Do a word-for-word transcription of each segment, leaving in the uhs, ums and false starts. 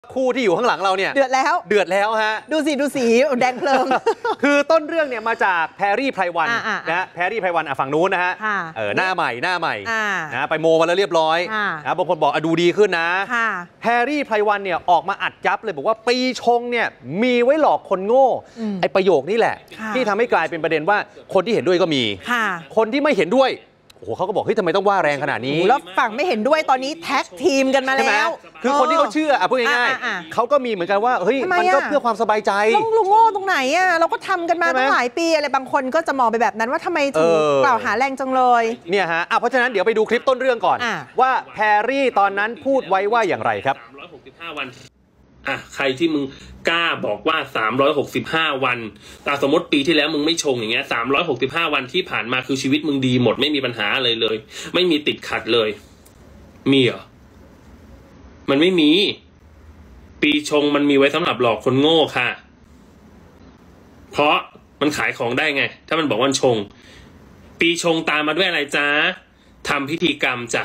คู่ที่อยู่ข้างหลังเราเนี่ยเดือดแล้วเดือดแล้วฮะดูสิดูสีแดงเพลิงคือต้นเรื่องเนี่ยมาจากแพรรี่ไพรวันนะฮะแพรรี่ไพรวันฝั่งนู้นนะฮะเออหน้าใหม่หน้าใหม่นะไปโมมาแล้วเรียบร้อยนะบางคนบอกดูดีขึ้นนะแพรรี่ไพรวันเนี่ยออกมาอัดยับเลยบอกว่าปีชงเนี่ยมีไว้หลอกคนโง่ไอประโยคนี้แหละที่ทำให้กลายเป็นประเด็นว่าคนที่เห็นด้วยก็มีคนที่ไม่เห็นด้วยโอ้โหเขาก็บอกเฮ้ยทำไมต้องว่าแรงขนาดนี้แล้วฝั่งไม่เห็นด้วยตอนนี้แท็กทีมกันมาแล้วคือคนที่เขาเชื่ออ่ะพูดง่ายๆเขาก็มีเหมือนกันว่าเฮ้ยมันก็เพื่อความสบายใจลุงโง่ตรงไหนอ่ะเราก็ทำกันมาตั้งหลายปีอะไรบางคนก็จะมองไปแบบนั้นว่าทำไมถึงกล่าวหาแรงจังเลยเนี่ยฮะเพราะฉะนั้นเดี๋ยวไปดูคลิปต้นเรื่องก่อนว่าแพรรี่ตอนนั้นพูดไว้ว่าอย่างไรครับสามร้อยหกสิบห้าวันอ่ะใครที่มึงกล้าบอกว่าสามร้อยหกสิบห้าวันแต่สมมติปีที่แล้วมึงไม่ชงอย่างเงี้ยสามร้อยหกสิบห้าวันที่ผ่านมาคือชีวิตมึงดีหมดไม่มีปัญหาอะไรเลยไม่มีติดขัดเลยมีเหรอมันไม่มีปีชงมันมีไว้สำหรับหลอกคนโง่ค่ะเพราะมันขายของได้ไงถ้ามันบอกว่าชงปีชงตามมาด้วยอะไรจ๊ะทำพิธีกรรมจ้ะ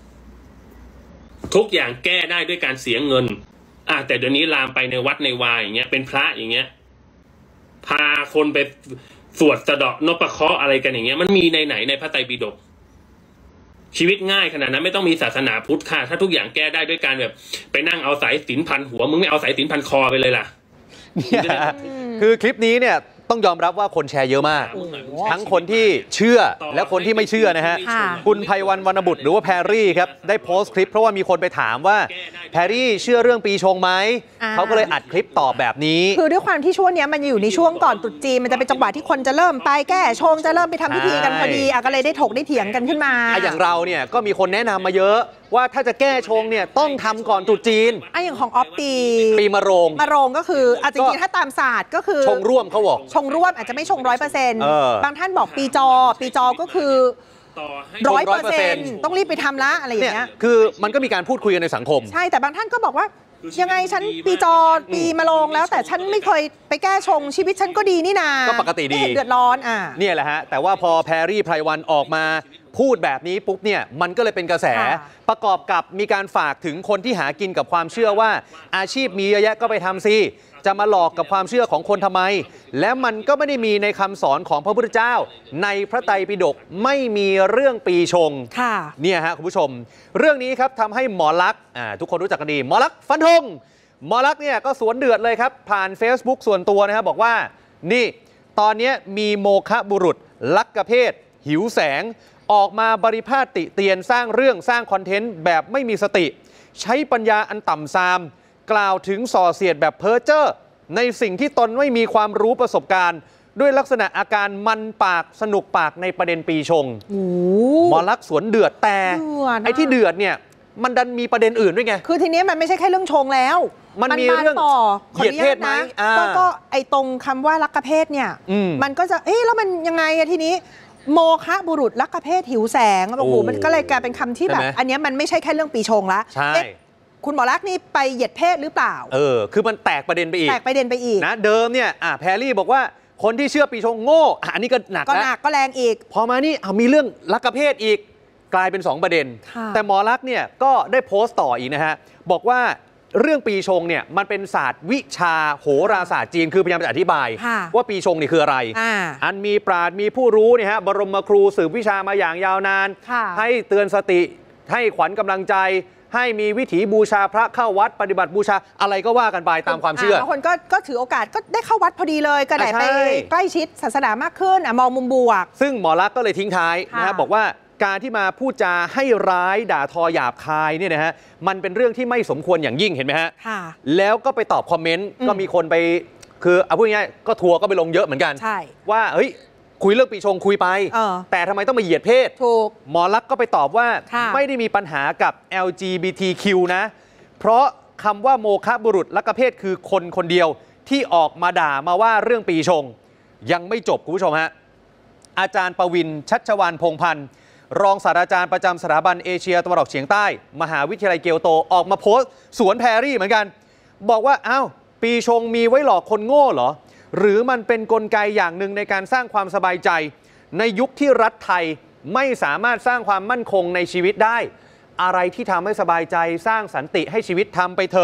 ทุกอย่างแก้ได้ด้วยการเสียเงินอ่ะแต่เดี๋ยวนี้ลามไปในวัดในวายอย่างเงี้ยเป็นพระอย่างเงี้ยพาคนไปสวดสะเดาะนพเคราะห์อะไรกันอย่างเงี้ยมันมีในไหนในพระไตรปิฎกชีวิตง่ายขนาดนั้นไม่ต้องมีศาสนาพุทธค่ะถ้าทุกอย่างแก้ได้ด้วยการแบบไปนั่งเอาสายสิญจน์พันหัวมึงไม่เอาสายสิญจน์พันคอไปเลยล่ะคือคลิปนี้เนี่ยต้องยอมรับว่าคนแชร์เยอะมากทั้งคนที่เชื่อและคนที่ไม่เชื่อนะฮะคุณไพวันวรรณบุตรหรือว่าแพรรี่ครับได้โพสต์คลิปเพราะว่ามีคนไปถามว่าแพรรี่เชื่อเรื่องปีชงไหมเขาก็เลยอัดคลิปตอบแบบนี้คือด้วยความที่ช่วงนี้มันอยู่ในช่วงก่อนตรุษจีนมันจะเป็นจังหวะที่คนจะเริ่มไปแก้ชงจะเริ่มไปทำพิธีกันพอดีอ่ะก็เลยได้ถกได้เถียงกันขึ้นมาอย่างเราเนี่ยก็มีคนแนะนำมาเยอะว่าถ้าจะแก้ชงเนี่ยต้องทำก่อนตรุษจีนไอ้อย่างของออฟปีปีมะโรงมะโรงก็คือจริงๆถ้าตามศาสตร์ก็คือชงร่วมเขาบอกชงร่วมอาจจะไม่ชงร้อยเปอร์เซ็นต์บางท่านบอกปีจอปีจอก็คือร้อยเปอร์เซ็นต์ต้องรีบไปทำละอะไรอย่างเงี้ยคือมันก็มีการพูดคุยกันในสังคมใช่แต่บางท่านก็บอกว่ายังไงฉันปีจอปีมะโรงแล้วแต่ฉันไม่เคยไปแก้ชงชีวิตฉันก็ดีนี่นาก็ปกติดีไม่เห็นเดือดร้อนอ่ะเนี่ยแหละฮะแต่ว่าพอแพรรี่ไพรวันออกมาพูดแบบนี้ปุ๊บเนี่ยมันก็เลยเป็นกระแสประกอบกับมีการฝากถึงคนที่หากินกับความเชื่อว่าอาชีพมีเยอะแยะก็ไปทำสิจะมาหลอกกับความเชื่อของคนทำไมและมันก็ไม่ได้มีในคำสอนของพระพุทธเจ้าในพระไตรปิฎกไม่มีเรื่องปีชงเนี่ยฮะคุณผู้ชมเรื่องนี้ครับทำให้หมอลักษณ์ทุกคนรู้จักกันดีหมอลักษณ์ฟันธงหมอลักษณ์เนี่ยก็สวนเดือดเลยครับผ่าน Facebook ส่วนตัวนะครับบอกว่านี่ตอนนี้มีโมฆะบุรุษลักกเพศหิวแสงออกมาบริพาทติเตียนสร้างเรื่องสร้างคอนเทนต์แบบไม่มีสติใช้ปัญญาอันต่ำทรามกล่าวถึงส่อเสียดแบบเพ้อเจ้อในสิ่งที่ตนไม่มีความรู้ประสบการณ์ด้วยลักษณะอาการมันปากสนุกปากในประเด็นปีชงหมอลักษณ์สวนเดือดแต่ไอ้ที่เดือดเนี่ยมันดันมีประเด็นอื่นด้วยไงคือทีนี้มันไม่ใช่แค่เรื่องชงแล้วมันมีเรื่องเหยียดเพศไหมก็ไอ้ตรงคำว่าลักกเพศเนี่ยมันก็จะเอ๊ะแล้วมันยังไงอะทีนี้โมฆะบุรุษลักกเพศหิวแสงโอ้โหมันก็เลยกลายเป็นคำที่แบบอันนี้มันไม่ใช่แค่เรื่องปีชงละใช่คุณหมอลักษณ์นี่ไปเหยียดเพศหรือเปล่าเออคือมันแตกประเด็นไปอีกแตกประเด็นไปอีกนะเดิมเนี่ยอ่ะแพรรี่บอกว่าคนที่เชื่อปีชงโง่อันนี้ก็หนักก็หนักก็แรงอีกพอมานี่เอามีเรื่องลักกเพศอีกกลายเป็นสองประเด็นแต่หมอลักษณ์เนี่ยก็ได้โพสต์ต่ออีกนะฮะบอกว่าเรื่องปีชงเนี่ยมันเป็นศาสตร์วิชาโหราศาสตร์จีนคือพยายามจะอธิบายว่าปีชงนี่คืออะไรอันมีปราชญ์มีผู้รู้เนี่ยฮะบรมครูสืบวิชามาอย่างยาวนานให้เตือนสติให้ขวัญกำลังใจให้มีวิถีบูชาพระเข้าวัดปฏิบัติบูชาอะไรก็ว่ากันไปตามความเชื่อบางคนก็ก็ถือโอกาสก็ได้เข้าวัดพอดีเลยก็ได้ไปใกล้ชิดศาสนามากขึ้นมองมุมบวกซึ่งหมอลักษณ์ก็เลยทิ้งท้ายนะบอกว่าการที่มาพูดจาให้ร้ายด่าทอหยาบคายเนี่ยนะฮะมันเป็นเรื่องที่ไม่สมควรอย่างยิ่งเห็นไหมฮะแล้วก็ไปตอบคอมเมนต์ก็มีคนไปคือเอาพูดง่ายๆก็ทัวร์ก็ไปลงเยอะเหมือนกันว่าเฮ้ยคุยเรื่องปีชงคุยไปแต่ทำไมต้องมาเหยียดเพศถูกหมอลักษณ์ก็ไปตอบว่าไม่ได้มีปัญหากับ แอล จี บี ที คิว นะเพราะคำว่าโมฆะบุรุษลักกเพศคือคนคนเดียวที่ออกมาด่ามาว่าเรื่องปีชงยังไม่จบคุณผู้ชมฮะอาจารย์ประวินชัชวาลพงษ์พันธ์รองศาสตราจารย์ประจำสถาบันเอเชียตะวันออกเฉียงใต้มหาวิทยาลัยเกียวโตออกมาโพสต์สวนแพรรี่เหมือนกันบอกว่าอ้าวปีชงมีไว้หลอกคนโง่เหรอหรือมันเป็นกลไกอย่างหนึ่งในการสร้างความสบายใจในยุคที่รัฐไทยไม่สามารถสร้างความมั่นคงในชีวิตได้อะไรที่ทำให้สบายใจสร้างสันติให้ชีวิตทำไปเถอะ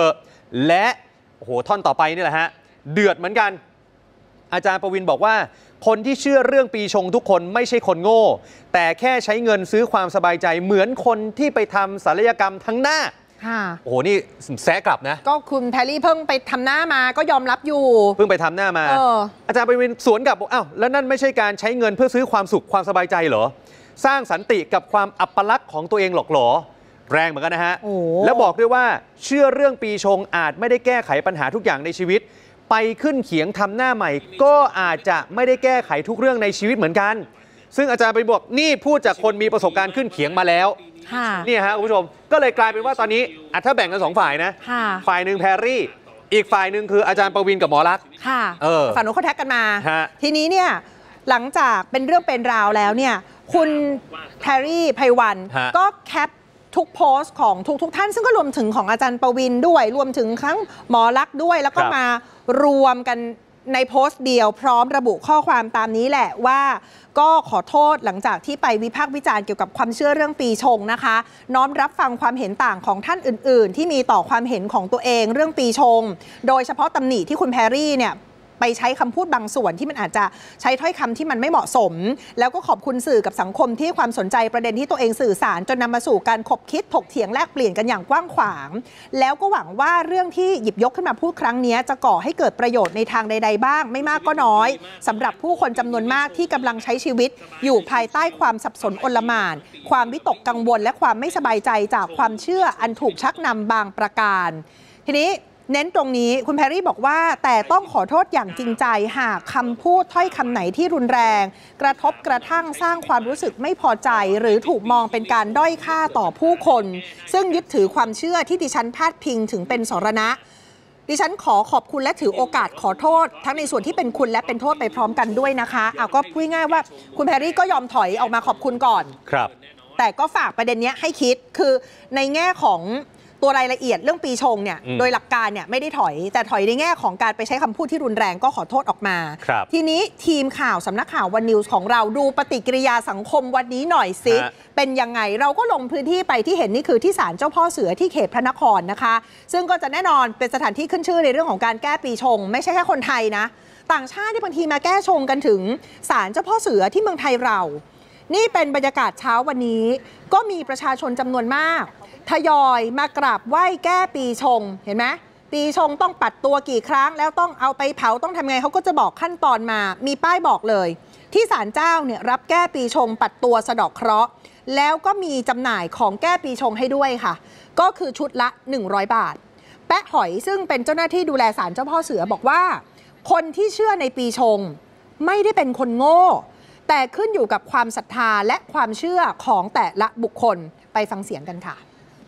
และโอ้โหท่อนต่อไปนี่แหละฮะเดือดเหมือนกันอาจารย์ประวินบอกว่าคนที่เชื่อเรื่องปีชงทุกคนไม่ใช่คนโง่แต่แค่ใช้เงินซื้อความสบายใจเหมือนคนที่ไปทำศัลยกรรมทั้งหน้าโอ้โหนี่แซะกลับนะก็คุณแพรรี่เพิ่งไปทำหน้ามาก็ยอมรับอยู่เพิ่งไปทำหน้ามา อ, อาจารย์ประวินสวนกลับบอกอ้าวแล้วนั่นไม่ใช่การใช้เงินเพื่อซื้อความสุขความสบายใจเหรอสร้างสันติกับความอัปลักษณ์ของตัวเองหรอกหรอแรงเหมือนกันนะฮะแล้วบอกด้วยว่าเชื่อเรื่องปีชงอาจไม่ได้แก้ไขปัญหาทุกอย่างในชีวิตไปขึ้นเขียงทำหน้าใหม่ก็อาจจะไม่ได้แก้ไขทุกเรื่องในชีวิตเหมือนกันซึ่งอาจารย์ไปบอกนี่พูดจากคนมีประสบการณ์ขึ้นเขียงมาแล้วนี่ฮะคุณผู้ชมก็เลยกลายเป็นว่าตอนนี้อ่ะถ้าแบ่งกันสองฝ่ายนะฝ่ายหนึ่งแพรรี่อีกฝ่ายหนึ่งคืออาจารย์ประวินกับหมอลักษณ์ค่ะฝั่งนู้นเขาแท็กกันมาทีนี้เนี่ยหลังจากเป็นเรื่องเป็นราวแล้วเนี่ยคุณแพรรี่ไพวันก็แคปทุกโพสต์ของทุกทุกท่านซึ่งก็รวมถึงของอาจารย์ประวินด้วยรวมถึงทั้งหมอลักษณ์ด้วยแล้วก็มารวมกันในโพสต์เดียวพร้อมระบุข้อความตามนี้แหละว่าก็ขอโทษหลังจากที่ไปวิพากษ์วิจารณ์เกี่ยวกับความเชื่อเรื่องปีชงนะคะน้อมรับฟังความเห็นต่างของท่านอื่นๆที่มีต่อความเห็นของตัวเองเรื่องปีชงโดยเฉพาะตำหนิที่คุณแพรรี่เนี่ยไปใช้คำพูดบางส่วนที่มันอาจจะใช้ถ้อยคำที่มันไม่เหมาะสมแล้วก็ขอบคุณสื่อกับสังคมที่ความสนใจประเด็นที่ตัวเองสื่อสารจนนำมาสู่การขบคิดถกเถียงแลกเปลี่ยนกันอย่างกว้างขวางแล้วก็หวังว่าเรื่องที่หยิบยกขึ้นมาพูดครั้งนี้จะก่อให้เกิดประโยชน์ในทางใดๆบ้างไม่มากก็น้อยสำหรับผู้คนจำนวนมากที่กำลังใช้ชีวิตอยู่ภายใต้ความสับสนโอลหม่านความวิตกกังวลและความไม่สบายใจจากความเชื่ออันถูกชักนำบางประการทีนี้เน้นตรงนี้คุณแพรรี่บอกว่าแต่ต้องขอโทษอย่างจริงใจหากคำพูดถ้อยคำไหนที่รุนแรงกระทบกระทั่งสร้างความรู้สึกไม่พอใจหรือถูกมองเป็นการด้อยค่าต่อผู้คนซึ่งยึดถือความเชื่อที่ดิฉันพาดพิงถึงเป็นสรณะดิฉันขอขอบคุณและถือโอกาสขอโทษทั้งในส่วนที่เป็นคุณและเป็นโทษไปพร้อมกันด้วยนะคะเอาก็พูดง่ายว่าคุณแพรรี่ก็ยอมถอยออกมาขอบคุณก่อนครับแต่ก็ฝากประเด็นนี้ให้คิดคือในแง่ของตัวรายละเอียดเรื่องปีชงเนี่ยโดยหลักการเนี่ยไม่ได้ถอยแต่ถอยในแง่ของการไปใช้คำพูดที่รุนแรงก็ขอโทษออกมาทีนี้ทีมข่าวสำนักข่าววันนิวส์ของเราดูปฏิกิริยาสังคมวันนี้หน่อยสิเป็นยังไงเราก็ลงพื้นที่ไปที่เห็นนี่คือที่ศาลเจ้าพ่อเสือที่เขตพระนครนะคะซึ่งก็จะแน่นอนเป็นสถานที่ขึ้นชื่อในเรื่องของการแก้ปีชงไม่ใช่แค่คนไทยนะต่างชาติที่บางทีมาแก้ชงกันถึงศาลเจ้าพ่อเสือที่เมืองไทยเรานี่เป็นบรรยากาศเช้าวันนี้ก็มีประชาชนจำนวนมากทยอยมากราบไหว้แก้ปีชงเห็นไหมปีชงต้องปัดตัวกี่ครั้งแล้วต้องเอาไปเผาต้องทำไงเขาก็จะบอกขั้นตอนมามีป้ายบอกเลยที่ศาลเจ้าเนี่ยรับแก้ปีชงปัดตัวสะเดาะเคราะห์แล้วก็มีจำหน่ายของแก้ปีชงให้ด้วยค่ะก็คือชุดละหนึ่งร้อยบาทแปะหอยซึ่งเป็นเจ้าหน้าที่ดูแลศาลเจ้าพ่อเสือบอกว่าคนที่เชื่อในปีชงไม่ได้เป็นคนโง่แต่ขึ้นอยู่กับความศรัทธาและความเชื่อของแต่ละบุคคลไปฟังเสียงกันค่ะ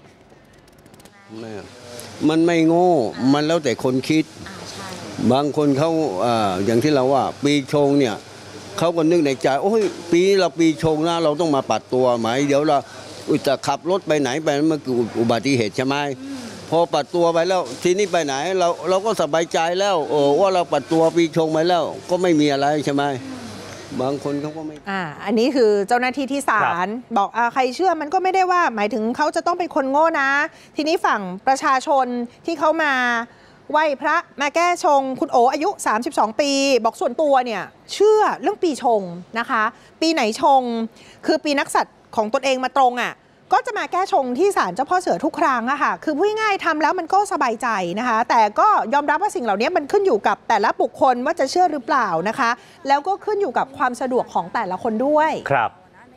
มันไม่โง่มันแล้วแต่คนคิดบางคนเขาอ่าอย่างที่เราว่าปีชงเนี่ยเขาก็นึกในใจโอ้ยปีเราปีชงนะเราต้องมาปัดตัวไหมเดี๋ยวเราจะขับรถไปไหนไปมันคืออุบัติเหตุใช่ไหมพอปัดตัวไปแล้วทีนี้ไปไหนเราเราก็สบายใจแล้วโอ้ว่าเราปัดตัวปีชงไปแล้วก็ไม่มีอะไรใช่ไหมบางคนเขาก็ไม่อ่าอันนี้คือเจ้าหน้าที่ที่ศาลบอกอ่าใครเชื่อมันก็ไม่ได้ว่าหมายถึงเขาจะต้องเป็นคนโง่นะทีนี้ฝั่งประชาชนที่เขามาไหว้พระมาแก้ชงคุณโออายุสามสิบสองปีบอกส่วนตัวเนี่ยเชื่อเรื่องปีชงนะคะปีไหนชงคือปีนักษัตริย์ของตนเองมาตรงอ่ะก็จะมาแก้ชงที่ศาลเจ้าพ่อเสือทุกครั้งอะค่ะคือพูดง่ายๆทำแล้วมันก็สบายใจนะคะแต่ก็ยอมรับว่าสิ่งเหล่านี้มันขึ้นอยู่กับแต่ละบุคคลว่าจะเชื่อหรือเปล่านะคะแล้วก็ขึ้นอยู่กับความสะดวกของแต่ละคนด้วยครับ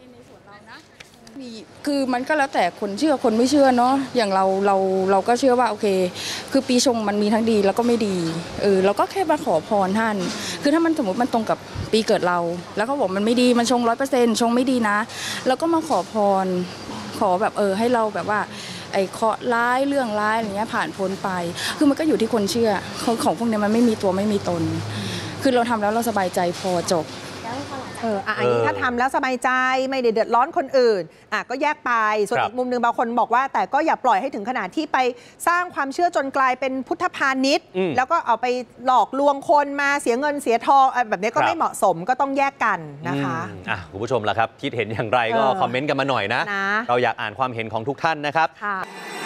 คือมันก็แล้วแต่คนเชื่อคนไม่เชื่อเนาะอย่างเราเราเราก็เชื่อว่าโอเคคือปีชงมันมีทั้งดีแล้วก็ไม่ดีเออเราก็แค่มาขอพรท่านคือถ้ามันสมมติมันตรงกับปีเกิดเราแล้วเขาบอกมันไม่ดีมันชงร้อยเปอร์เซ็นต์ชงไม่ดีนะแล้วก็มาขอพรขอแบบเออให้เราแบบว่าไอ้เคราะห์ร้ายเรื่องร้ายอะไรเงี้ยผ่านพ้นไปคือมันก็อยู่ที่คนเชื่อของพวกนี้มันไม่มีตัวไม่มีตนคือเราทำแล้วเราสบายใจพอจบเอออันนี้ถ้าทำแล้วสบายใจไม่ได้เดือดร้อนคนอื่นอ่ะก็แยกไปส่วนอีกมุมนึงบางคนบอกว่าแต่ก็อย่าปล่อยให้ถึงขนาดที่ไปสร้างความเชื่อจนกลายเป็นพุทธพาณิชย์แล้วก็เอาไปหลอกลวงคนมาเสียเงินเสียทองแบบนี้ก็ไม่เหมาะสมก็ต้องแยกกันนะคะอ่ะคุณผู้ชมล่ะครับคิดเห็นอย่างไรก็คอมเมนต์กันมาหน่อยนะเราอยากอ่านความเห็นของทุกท่านนะครับ